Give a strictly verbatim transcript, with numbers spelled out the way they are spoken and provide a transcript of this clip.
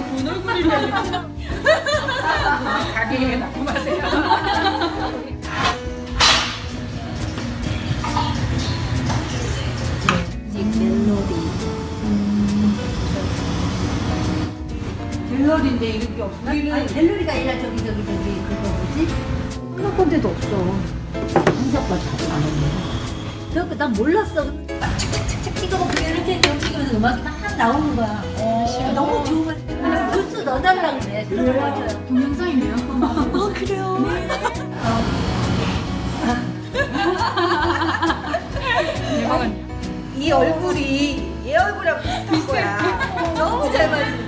본 얼굴이라니. 가게에 납품하세요. 갤러리. 음. 갤러리인데 이런 게 없어. 우리는 아니 갤러리가 아니라 저기 저기 저기 그거 뭐지? 하나 건데도 없어. 한석과 잘 나오네. 그래갖고 난 몰랐어. 막 착착착착 찍어먹고 이렇게 이렇게 찍으면서 음악이 막 나오는 거야. 어. 너무 좋은 거야. 뉴스 넣어달라 그래. 그래서 맞아요. 동영상이네요. 어 그래요? 네. 대박은 이 얼굴이 얘 얼굴하고 비슷한 거야. 너무 잘 맞는